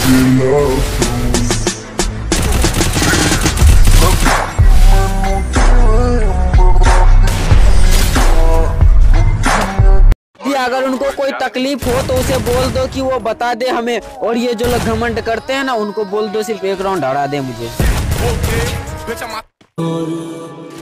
अगर उनको कोई तकलीफ हो तो उसे बोल दो कि वो बता दे हमें, और ये जो लोग घमंड करते हैं ना उनको बोल दो सिर्फ एक राउंड हरा दे मुझे।